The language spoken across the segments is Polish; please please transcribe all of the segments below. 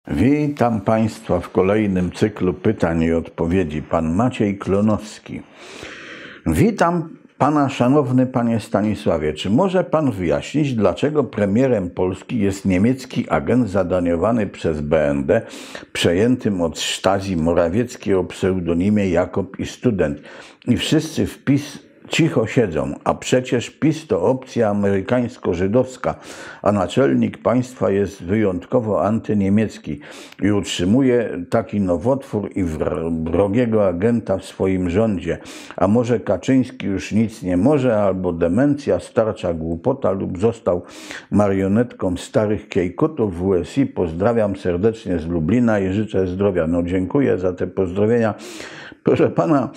Witam Państwa w kolejnym cyklu pytań i odpowiedzi. Pan Maciej Klonowski. Witam Pana, szanowny Panie Stanisławie. Czy może Pan wyjaśnić, dlaczego premierem Polski jest niemiecki agent zadaniowany przez BND, przejętym od Stasi Morawieckiej o pseudonimie Jakob i Student? I wszyscy w PiS cicho siedzą, a przecież PiS to opcja amerykańsko-żydowska, a naczelnik państwa jest wyjątkowo antyniemiecki i utrzymuje taki nowotwór i wrogiego agenta w swoim rządzie. A może Kaczyński już nic nie może, albo demencja, starcza głupota lub został marionetką starych kiejkutów w USI. Pozdrawiam serdecznie z Lublina i życzę zdrowia. No dziękuję za te pozdrowienia. Proszę Pana,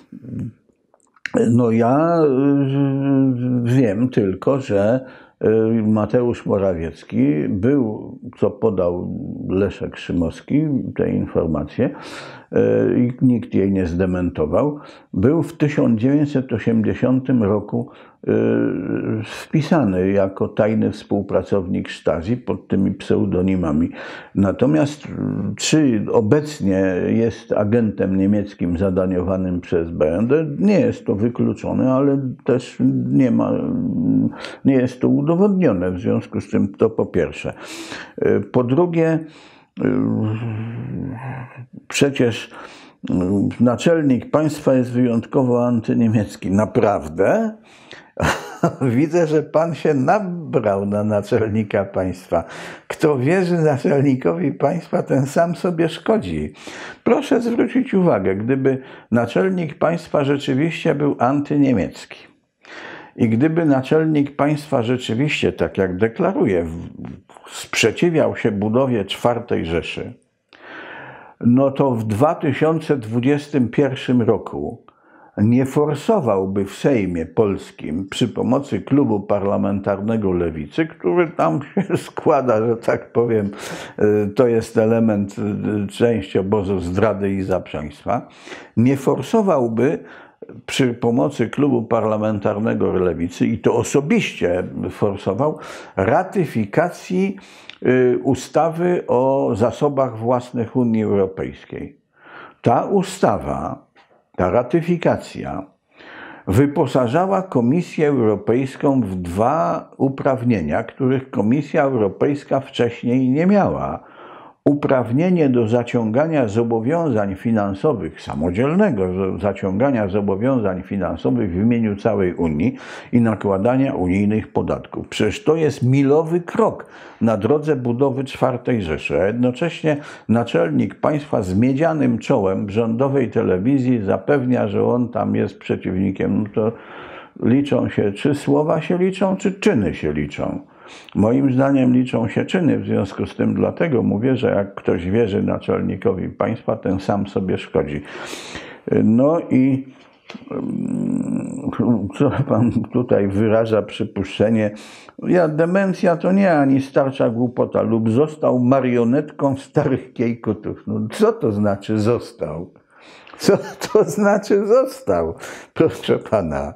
no ja wiem tylko, że Mateusz Morawiecki był, co podał Leszek Szymowski, te informacje, i nikt jej nie zdementował, był w 1980 roku wpisany jako tajny współpracownik Stasi pod tymi pseudonimami. Natomiast czy obecnie jest agentem niemieckim zadaniowanym przez BND? Nie jest to wykluczone, ale też nie jest to udowodnione. W związku z tym to po pierwsze. Po drugie, przecież naczelnik państwa jest wyjątkowo antyniemiecki. Naprawdę? Widzę, że Pan się nabrał na naczelnika państwa. Kto wierzy naczelnikowi państwa, ten sam sobie szkodzi. Proszę zwrócić uwagę, gdyby naczelnik państwa rzeczywiście był antyniemiecki i gdyby naczelnik państwa rzeczywiście, tak jak deklaruje, sprzeciwiał się budowie IV Rzeszy, no to w 2021 roku nie forsowałby w Sejmie Polskim przy pomocy klubu parlamentarnego Lewicy, który tam się składa, że tak powiem, to jest element, część obozu zdrady i zaprzeństwa, nie forsowałby przy pomocy klubu parlamentarnego Lewicy, i to osobiście forsował, ratyfikacji ustawy o zasobach własnych Unii Europejskiej. Ta ustawa, ta ratyfikacja wyposażała Komisję Europejską w dwa uprawnienia, których Komisja Europejska wcześniej nie miała. Uprawnienie do zaciągania zobowiązań finansowych, samodzielnego zaciągania zobowiązań finansowych w imieniu całej Unii i nakładania unijnych podatków. Przecież to jest milowy krok na drodze budowy IV Rzeszy, a jednocześnie naczelnik państwa z miedzianym czołem w rządowej telewizji zapewnia, że on tam jest przeciwnikiem. No to liczą się, czy słowa się liczą, czy czyny się liczą. Moim zdaniem liczą się czyny, w związku z tym dlatego mówię, że jak ktoś wierzy naczelnikowi państwa, ten sam sobie szkodzi. No i co Pan tutaj wyraża przypuszczenie? Demencja to nie, ani starcza głupota, lub został marionetką starych kiejkutów. No co to znaczy został? Co to znaczy został? Proszę Pana.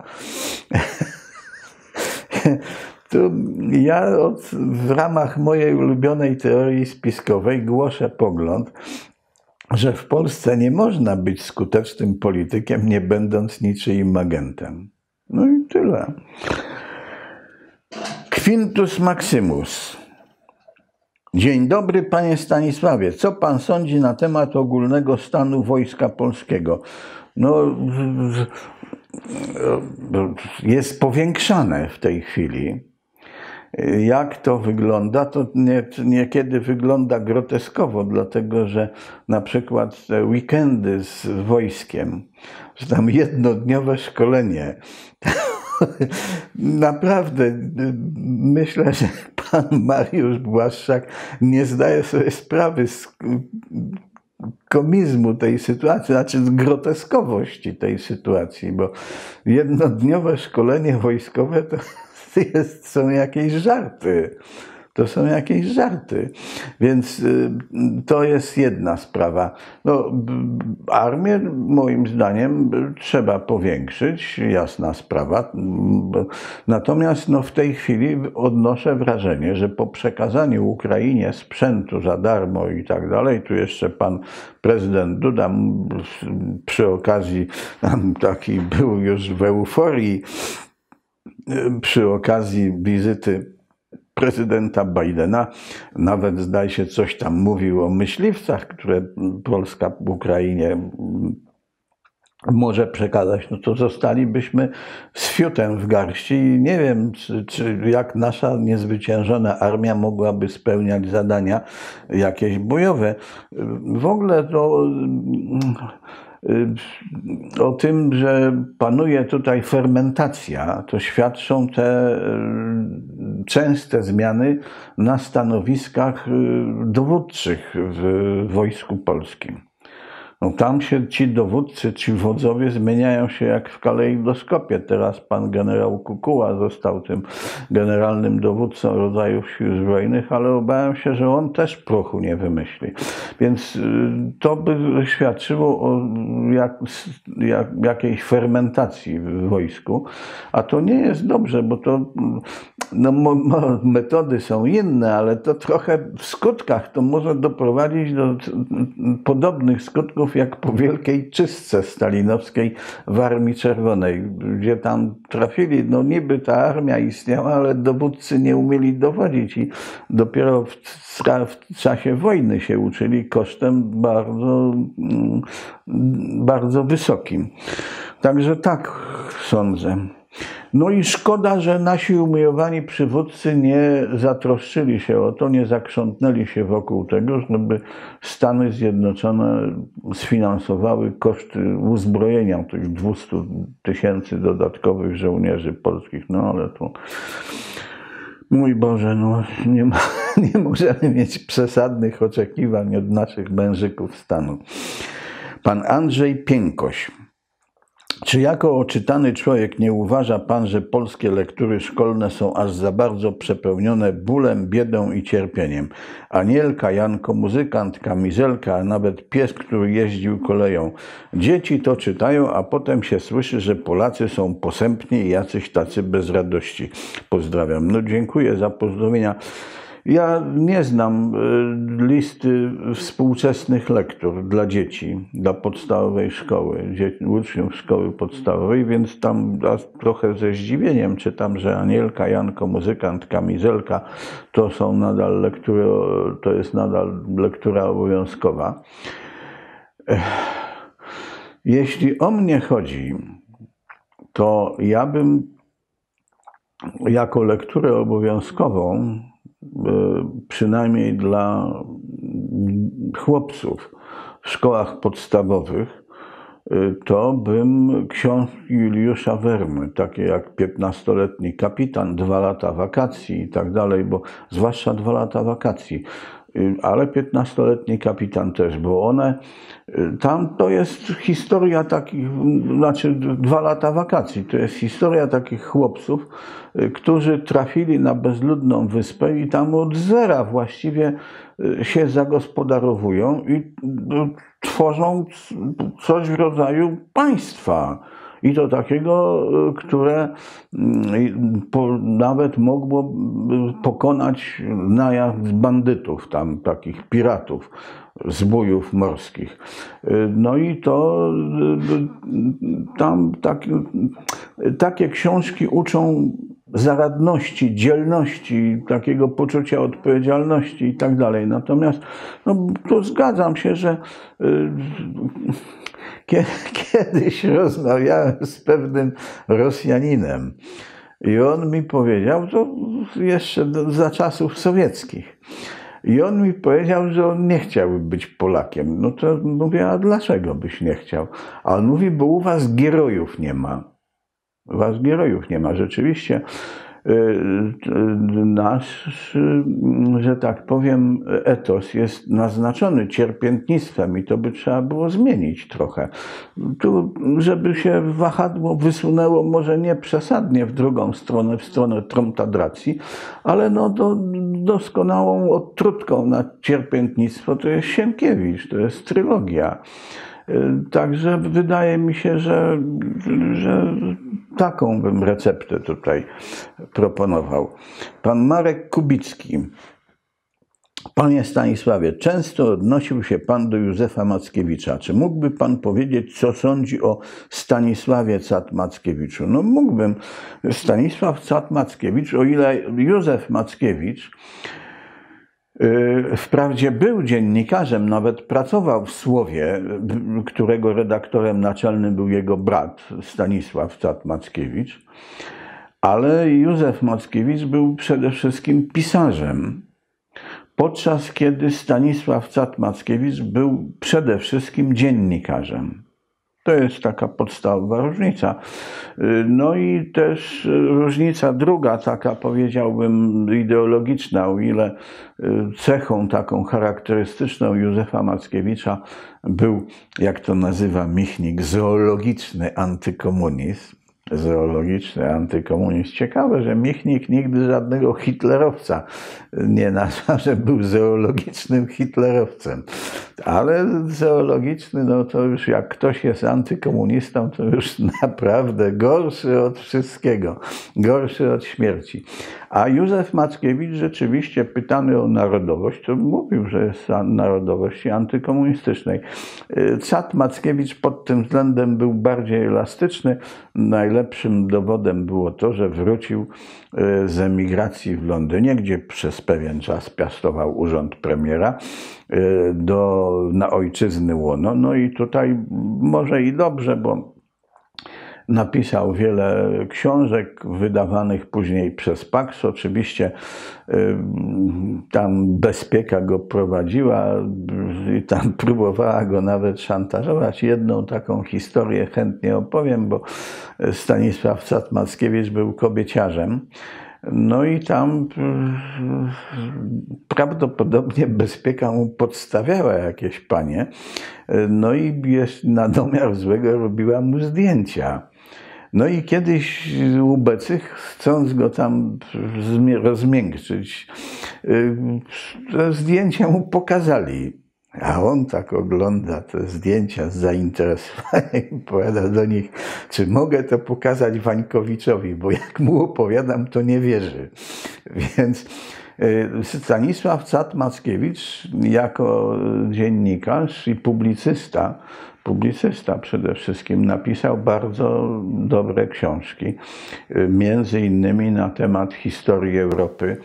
Ja w ramach mojej ulubionej teorii spiskowej głoszę pogląd, że w Polsce nie można być skutecznym politykiem, nie będąc niczyim agentem. No i tyle. Quintus Maximus. Dzień dobry, panie Stanisławie. Co pan sądzi na temat ogólnego stanu Wojska Polskiego? No, jest powiększane w tej chwili. Jak to wygląda? To niekiedy wygląda groteskowo, dlatego że na przykład te weekendy z wojskiem, że tam jednodniowe szkolenie. Naprawdę myślę, że pan Mariusz Błaszczak nie zdaje sobie sprawy z komizmu tej sytuacji, znaczy z groteskowości tej sytuacji, bo jednodniowe szkolenie wojskowe to są jakieś żarty. To są jakieś żarty. Więc to jest jedna sprawa. No, armię moim zdaniem trzeba powiększyć, jasna sprawa. Natomiast no, w tej chwili odnoszę wrażenie, że po przekazaniu Ukrainie sprzętu za darmo i tak dalej, tu jeszcze pan prezydent Duda przy okazji taki był już w euforii, przy okazji wizyty prezydenta Bidena, nawet zdaje się coś tam mówił o myśliwcach, które Polska Ukrainie może przekazać, no to zostalibyśmy z fiutem w garści i nie wiem, czy jak nasza niezwyciężona armia mogłaby spełniać zadania jakieś bojowe. W ogóle to o tym, że panuje tutaj fermentacja, to świadczą te częste zmiany na stanowiskach dowódczych w Wojsku Polskim. No, tam się ci dowódcy, ci wodzowie zmieniają się jak w kalejdoskopie. Teraz pan generał Kukuła został tym generalnym dowódcą rodzajów sił zbrojnych, ale obawiam się, że on też prochu nie wymyśli. Więc to by świadczyło o jakiejś fermentacji w wojsku, a to nie jest dobrze, bo to no, metody są inne, ale to trochę w skutkach to może doprowadzić do podobnych skutków jak po wielkiej czystce stalinowskiej w Armii Czerwonej, gdzie tam trafili, no niby ta armia istniała, ale dowódcy nie umieli dowodzić i dopiero w czasie wojny się uczyli kosztem bardzo wysokim. Także tak sądzę. No i szkoda, że nasi umiłowani przywódcy nie zatroszczyli się o to, nie zakrzątnęli się wokół tego, żeby Stany Zjednoczone sfinansowały koszty uzbrojenia tych 200 000 dodatkowych żołnierzy polskich. No ale to, mój Boże, no nie możemy mieć przesadnych oczekiwań od naszych mężyków stanu. Pan Andrzej Piękoś. Czy jako oczytany człowiek nie uważa pan, że polskie lektury szkolne są aż za bardzo przepełnione bólem, biedą i cierpieniem? Anielka, Janko muzykant, kamizelka, a nawet pies, który jeździł koleją. Dzieci to czytają, a potem się słyszy, że Polacy są posępni i jacyś tacy bez radości. Pozdrawiam. No dziękuję za pozdrowienia. Ja nie znam listy współczesnych lektur dla dzieci, dla podstawowej szkoły, uczniów szkoły podstawowej, więc tam trochę ze zdziwieniem czytam, że Anielka, Janko, muzykant, kamizelka to są nadal lektury, to jest nadal lektura obowiązkowa. Jeśli o mnie chodzi, to ja bym jako lekturę obowiązkową, przynajmniej dla chłopców w szkołach podstawowych, to bym książki Juliusza Wermy, takie jak 15-letni kapitan, 2 lata wakacji i tak dalej, bo zwłaszcza 2 lata wakacji, ale 15-letni kapitan też, bo one, tam to jest historia takich, znaczy 2 lata wakacji, to jest historia takich chłopców, którzy trafili na bezludną wyspę i tam od zera właściwie się zagospodarowują i tworzą coś w rodzaju państwa. I to takiego, które nawet mogło pokonać najazd bandytów, tam takich piratów, zbójów morskich. No i to tam takie książki uczą zaradności, dzielności, takiego poczucia odpowiedzialności i tak dalej. Natomiast no, tu zgadzam się, że kiedyś rozmawiałem z pewnym Rosjaninem i on mi powiedział, to jeszcze za czasów sowieckich, i on mi powiedział, że on nie chciałby być Polakiem. No to mówię, a dlaczego byś nie chciał? A on mówi, bo u was gierojów nie ma. U was gierojów nie ma. Rzeczywiście nasz, że tak powiem, etos jest naznaczony cierpiętnictwem i to by trzeba było zmienić trochę. Tu, żeby się wahadło wysunęło może nie przesadnie w drugą stronę, w stronę tromtadracji, ale no doskonałą odtrutką na cierpiętnictwo to jest Sienkiewicz, to jest trylogia. Także wydaje mi się, że taką bym receptę tutaj proponował. Pan Marek Kubicki. Panie Stanisławie, często odnosił się pan do Józefa Mackiewicza. Czy mógłby pan powiedzieć, co sądzi o Stanisławie Cat-Mackiewiczu? No mógłbym. Stanisław Cat-Mackiewicz, o ile Józef Mackiewicz wprawdzie był dziennikarzem, nawet pracował w Słowie, którego redaktorem naczelnym był jego brat Stanisław Cat-Mackiewicz, ale Józef Mackiewicz był przede wszystkim pisarzem, podczas kiedy Stanisław Cat-Mackiewicz był przede wszystkim dziennikarzem. To jest taka podstawowa różnica. No i też różnica druga, taka powiedziałbym ideologiczna, o ile cechą taką charakterystyczną Józefa Mackiewicza był, jak to nazywa Michnik, zoologiczny antykomunizm. Zoologiczny antykomunizm. Ciekawe, że Michnik nigdy żadnego hitlerowca nie nazwał, że był zoologicznym hitlerowcem. Ale zoologiczny, no to już jak ktoś jest antykomunistą, to już naprawdę gorszy od wszystkiego, gorszy od śmierci. A Józef Mackiewicz rzeczywiście pytany o narodowość, to mówił, że jest narodowości antykomunistycznej. Cat-Mackiewicz pod tym względem był bardziej elastyczny. Najlepszym dowodem było to, że wrócił z emigracji w Londynie, gdzie przez pewien czas piastował urząd premiera, na ojczyzny łono. No i tutaj może i dobrze, bo napisał wiele książek wydawanych później przez Pax. Oczywiście tam bezpieka go prowadziła i tam próbowała go nawet szantażować. Jedną taką historię chętnie opowiem, bo Stanisław Cat-Mackiewicz był kobieciarzem. No i tam prawdopodobnie bezpieka mu podstawiała jakieś panie. No i na domiar złego robiła mu zdjęcia. No i kiedyś ubecych, chcąc go tam rozmiękczyć, te zdjęcia mu pokazali. A on tak ogląda te zdjęcia z zainteresowaniem i powiada do nich, czy mogę to pokazać Wańkowiczowi, bo jak mu opowiadam, to nie wierzy. Więc Stanisław Cat-Mackiewicz jako dziennikarz i publicysta przede wszystkim, napisał bardzo dobre książki, między innymi na temat historii Europy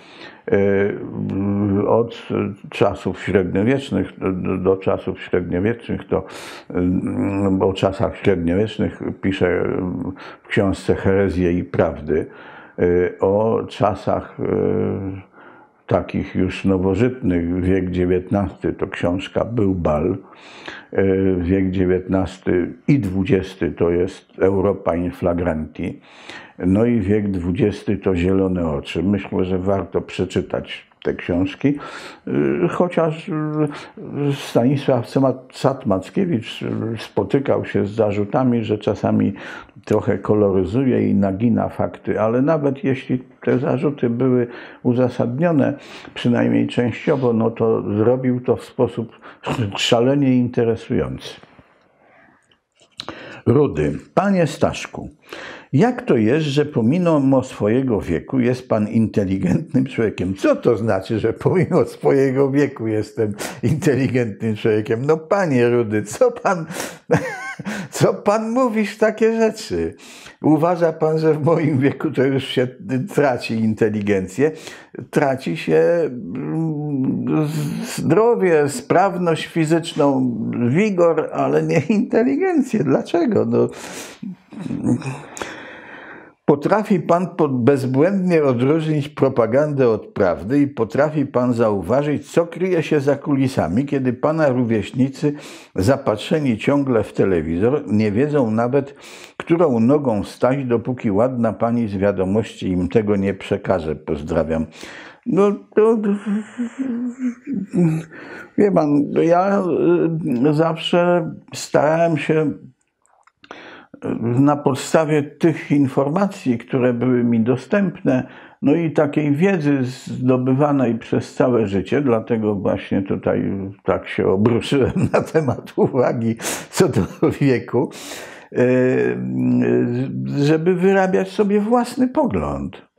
od czasów średniowiecznych do czasów średniowiecznych. To o czasach średniowiecznych pisze w książce Herezje i Prawdy, o czasach takich już nowożytnych, wiek XIX to książka Był bal, wiek XIX i XX to jest Europa in flagranti, no i wiek XX to Zielone oczy. Myślę, że warto przeczytać te książki, chociaż Stanisław Cat-Mackiewicz spotykał się z zarzutami, że czasami trochę koloryzuje i nagina fakty, ale nawet jeśli te zarzuty były uzasadnione, przynajmniej częściowo, no to zrobił to w sposób szalenie interesujący. Rudy. Panie Staszku, jak to jest, że pomimo swojego wieku jest pan inteligentnym człowiekiem? Co to znaczy, że pomimo swojego wieku jestem inteligentnym człowiekiem? No panie Rudy, co pan mówisz takie rzeczy? Uważa pan, że w moim wieku to już się traci inteligencję? Traci się zdrowie, sprawność fizyczną, wigor, ale nie inteligencję. Dlaczego? No, Potrafi pan bezbłędnie odróżnić propagandę od prawdy i potrafi pan zauważyć, co kryje się za kulisami, kiedy pana rówieśnicy, zapatrzeni ciągle w telewizor, nie wiedzą nawet, którą nogą stać, dopóki ładna pani z wiadomości im tego nie przekaże. Pozdrawiam. No to wie pan, ja zawsze starałem się na podstawie tych informacji, które były mi dostępne, no i takiej wiedzy zdobywanej przez całe życie, dlatego właśnie tutaj tak się obruszyłem na temat uwagi co do wieku, żeby wyrabiać sobie własny pogląd.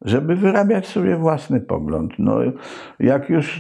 No, jak już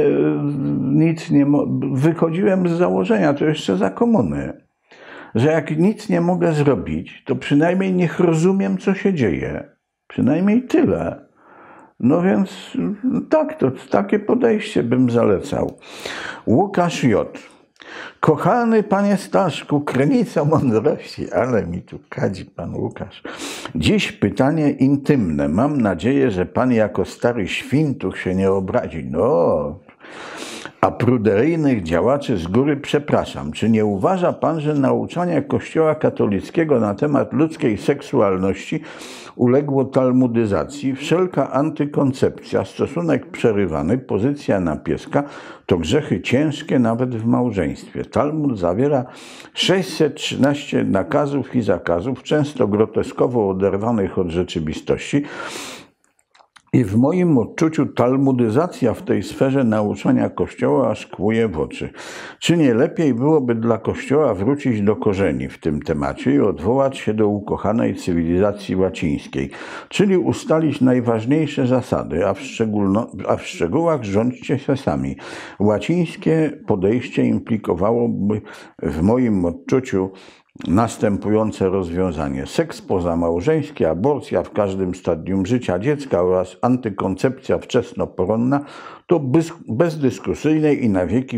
wychodziłem z założenia, to jeszcze za komuny, że jak nic nie mogę zrobić, to przynajmniej niech rozumiem, co się dzieje. Przynajmniej tyle. No więc tak, to takie podejście bym zalecał. Łukasz J. Kochany panie Staszku, krynica mądrości, ale mi tu kadzi pan Łukasz. Dziś pytanie intymne. Mam nadzieję, że pan jako stary świntuch się nie obrazi. No, a pruderyjnych działaczy z góry przepraszam. Czy nie uważa pan, że nauczanie Kościoła katolickiego na temat ludzkiej seksualności uległo talmudyzacji? Wszelka antykoncepcja, stosunek przerywany, pozycja na pieska to grzechy ciężkie nawet w małżeństwie. Talmud zawiera 613 nakazów i zakazów, często groteskowo oderwanych od rzeczywistości. I w moim odczuciu talmudyzacja w tej sferze nauczania Kościoła aż kłuje w oczy. Czy nie lepiej byłoby dla Kościoła wrócić do korzeni w tym temacie i odwołać się do ukochanej cywilizacji łacińskiej, czyli ustalić najważniejsze zasady, a w szczegółach rządźcie się sami. Łacińskie podejście implikowałoby w moim odczuciu następujące rozwiązanie. Seks pozamałżeński, aborcja w każdym stadium życia dziecka oraz antykoncepcja wczesnoporonna to bezdyskusyjny i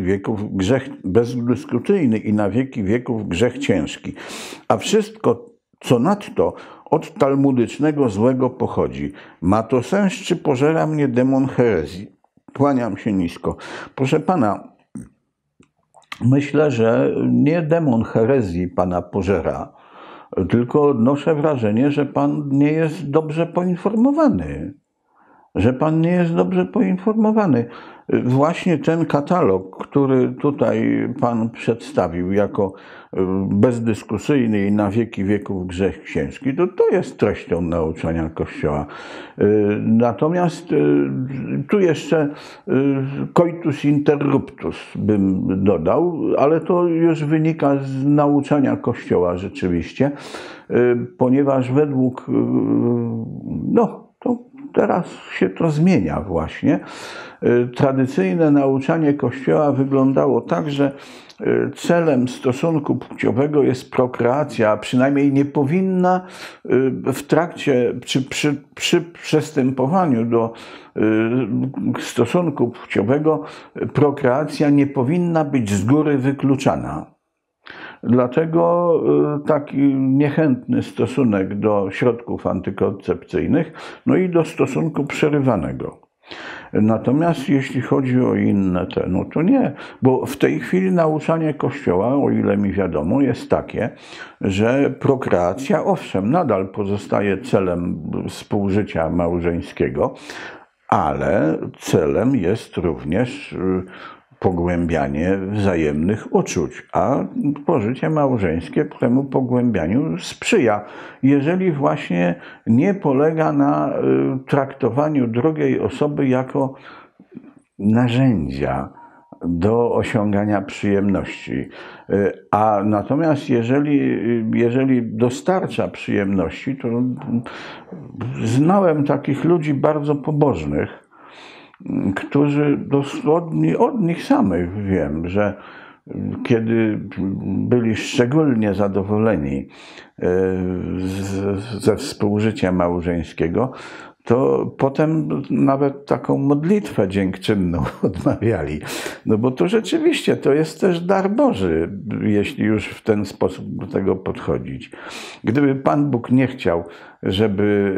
na wieki wieków grzech ciężki. A wszystko, co nadto od talmudycznego złego pochodzi. Ma to sens, czy pożera mnie demon herezji? Kłaniam się nisko. Proszę pana, myślę, że nie demon herezji pana pożera, tylko odnoszę wrażenie, że pan nie jest dobrze poinformowany. Właśnie ten katalog, który tutaj pan przedstawił jako bezdyskusyjny i na wieki wieków grzech ciężki, to jest treścią nauczania Kościoła. Natomiast tu jeszcze coitus interruptus bym dodał, ale to już wynika z nauczania Kościoła rzeczywiście, ponieważ według, teraz się to zmienia właśnie. Tradycyjne nauczanie Kościoła wyglądało tak, że celem stosunku płciowego jest prokreacja, a przynajmniej nie powinna w trakcie, przy przystępowaniu do stosunku płciowego prokreacja nie powinna być z góry wykluczana. Dlatego taki niechętny stosunek do środków antykoncepcyjnych, no i do stosunku przerywanego. Natomiast jeśli chodzi o inne no to nie, bo w tej chwili nauczanie Kościoła, o ile mi wiadomo, jest takie, że prokreacja owszem nadal pozostaje celem współżycia małżeńskiego, ale celem jest również pogłębianie wzajemnych uczuć, a pożycie małżeńskie temu pogłębianiu sprzyja, jeżeli właśnie nie polega na traktowaniu drugiej osoby jako narzędzia do osiągania przyjemności. A natomiast jeżeli dostarcza przyjemności, to znałem takich ludzi bardzo pobożnych, którzy dosłownie od nich samych wiem, że kiedy byli szczególnie zadowoleni ze współżycia małżeńskiego, to potem nawet taką modlitwę dziękczynną odmawiali. No bo to rzeczywiście to jest też dar Boży, jeśli już w ten sposób do tego podchodzić. Gdyby Pan Bóg nie chciał, żeby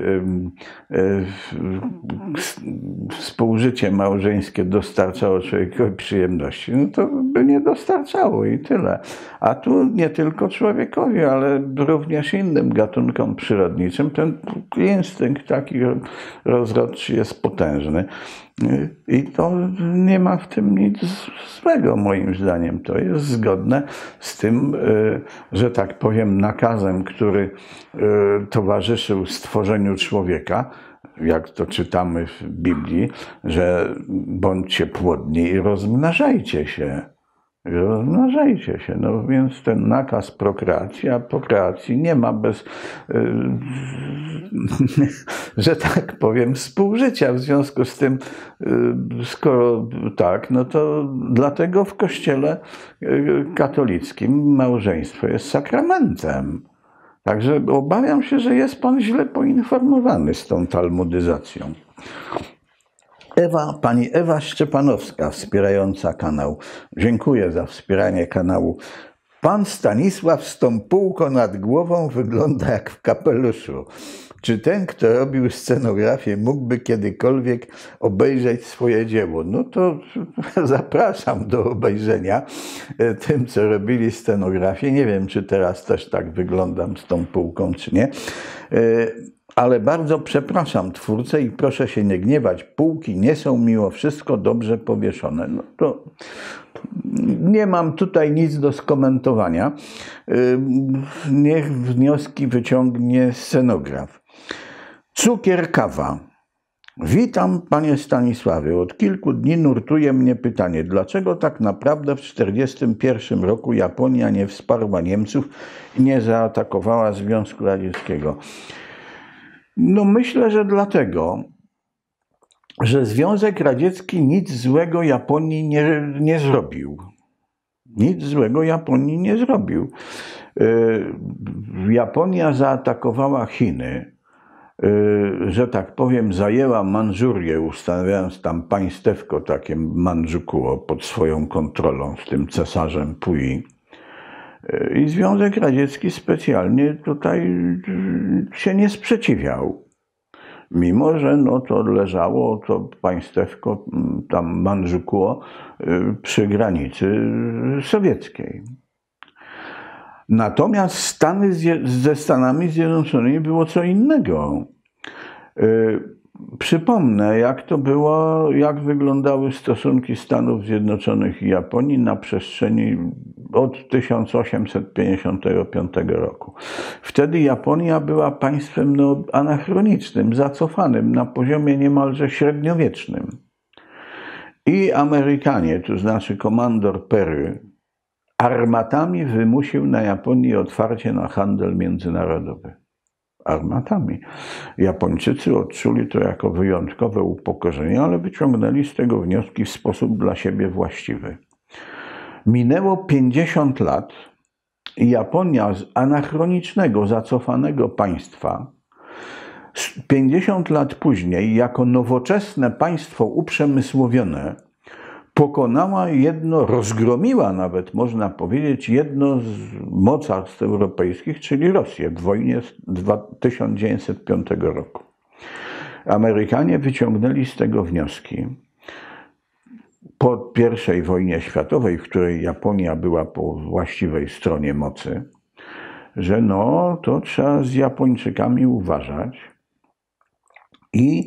współżycie małżeńskie dostarczało człowiekowi przyjemności, no to by nie dostarczało i tyle. A tu nie tylko człowiekowi, ale również innym gatunkom przyrodniczym ten instynkt taki rozrodczy jest potężny. I to nie ma w tym nic złego, moim zdaniem. To jest zgodne z tym, że tak powiem, nakazem, który towarzyszył stworzeniu człowieka, jak to czytamy w Biblii, że bądźcie płodni i rozmnażajcie się. Rozmnażajcie się. No więc ten nakaz prokreacji, a prokreacji nie ma bez, że tak powiem, współżycia. W związku z tym, skoro tak, no to dlatego w Kościele katolickim małżeństwo jest sakramentem. Także obawiam się, że jest pan źle poinformowany z tą talmudyzacją. Pani Ewa Szczepanowska, wspierająca kanał. Dziękuję za wspieranie kanału. Pan Stanisław z tą półką nad głową wygląda jak w kapeluszu. Czy ten, kto robił scenografię, mógłby kiedykolwiek obejrzeć swoje dzieło? No to zapraszam do obejrzenia tym, co robili scenografię. Nie wiem, czy teraz też tak wyglądam z tą półką, czy nie. Ale bardzo przepraszam twórcę i proszę się nie gniewać. Półki nie są mimo wszystko dobrze powieszone. No to nie mam tutaj nic do skomentowania. Niech wnioski wyciągnie scenograf. Cukier kawa. Witam, panie Stanisławie. Od kilku dni nurtuje mnie pytanie, dlaczego tak naprawdę w 1941 roku Japonia nie wsparła Niemców i nie zaatakowała Związku Radzieckiego? No myślę, że dlatego, że Związek Radziecki nic złego Japonii nie zrobił. Nic złego Japonii nie zrobił. Japonia zaatakowała Chiny, że tak powiem, zajęła Mandżurię, ustanawiając tam państewko takie Mandżukuo pod swoją kontrolą z tym cesarzem Pui. I Związek Radziecki specjalnie tutaj się nie sprzeciwiał. Mimo że no, to leżało to państewko, tam Mandżukuo, przy granicy sowieckiej. Natomiast ze Stanami Zjednoczonymi było co innego. Przypomnę, jak to było, jak wyglądały stosunki Stanów Zjednoczonych i Japonii na przestrzeni od 1855 roku. Wtedy Japonia była państwem anachronicznym, zacofanym na poziomie niemalże średniowiecznym. I Amerykanie, to znaczy komandor Perry, armatami wymusił na Japonii otwarcie na handel międzynarodowy. Armatami. Japończycy odczuli to jako wyjątkowe upokorzenie, ale wyciągnęli z tego wnioski w sposób dla siebie właściwy. Minęło 50 lat i Japonia z anachronicznego, zacofanego państwa 50 lat później jako nowoczesne państwo uprzemysłowione pokonała rozgromiła nawet, można powiedzieć, jedno z mocarstw europejskich, czyli Rosję w wojnie z 1905 roku. Amerykanie wyciągnęli z tego wnioski. Po I wojnie światowej, w której Japonia była po właściwej stronie mocy, że no, to trzeba z Japończykami uważać i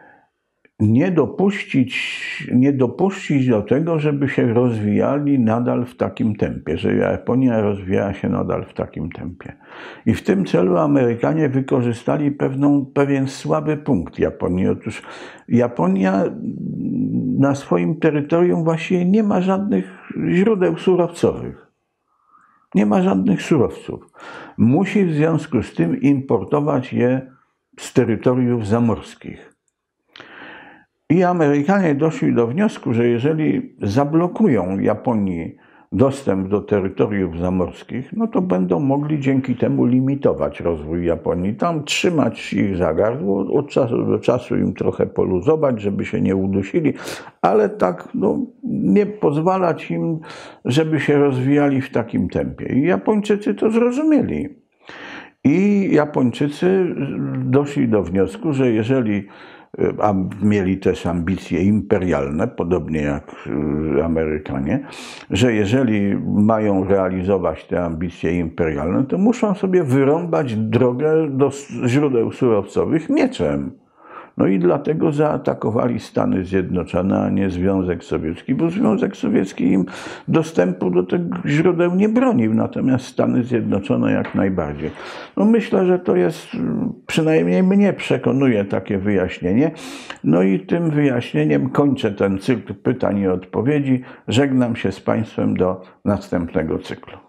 nie dopuścić do tego, żeby się rozwijali nadal w takim tempie, że Japonia rozwija się nadal w takim tempie. I w tym celu Amerykanie wykorzystali pewien słaby punkt Japonii. Otóż Japonia na swoim terytorium właściwie nie ma żadnych źródeł surowcowych. Nie ma żadnych surowców. Musi w związku z tym importować je z terytoriów zamorskich. I Amerykanie doszli do wniosku, że jeżeli zablokują Japonii dostęp do terytoriów zamorskich, no to będą mogli dzięki temu limitować rozwój Japonii. Tam trzymać ich za gardło, od czasu do czasu im trochę poluzować, żeby się nie udusili, ale tak nie pozwalać im, żeby się rozwijali w takim tempie. I Japończycy to zrozumieli. I Japończycy doszli do wniosku, że jeżeli, a mieli też ambicje imperialne, podobnie jak Amerykanie, że jeżeli mają realizować te ambicje imperialne, to muszą sobie wyrąbać drogę do źródeł surowcowych mieczem. No i dlatego zaatakowali Stany Zjednoczone, a nie Związek Sowiecki, bo Związek Sowiecki im dostępu do tych źródeł nie bronił, natomiast Stany Zjednoczone jak najbardziej. No myślę, że to jest, przynajmniej mnie przekonuje takie wyjaśnienie. No i tym wyjaśnieniem kończę ten cykl pytań i odpowiedzi. Żegnam się z Państwem do następnego cyklu.